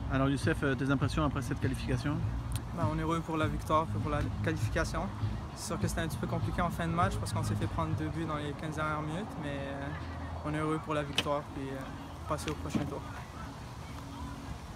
Alors Youssef, tes impressions après cette qualification? Ben, on est heureux pour la victoire, pour la qualification. C'est sûr que c'était un petit peu compliqué en fin de match parce qu'on s'est fait prendre 2 buts dans les 15 dernières minutes, mais on est heureux pour la victoire et passer au prochain tour.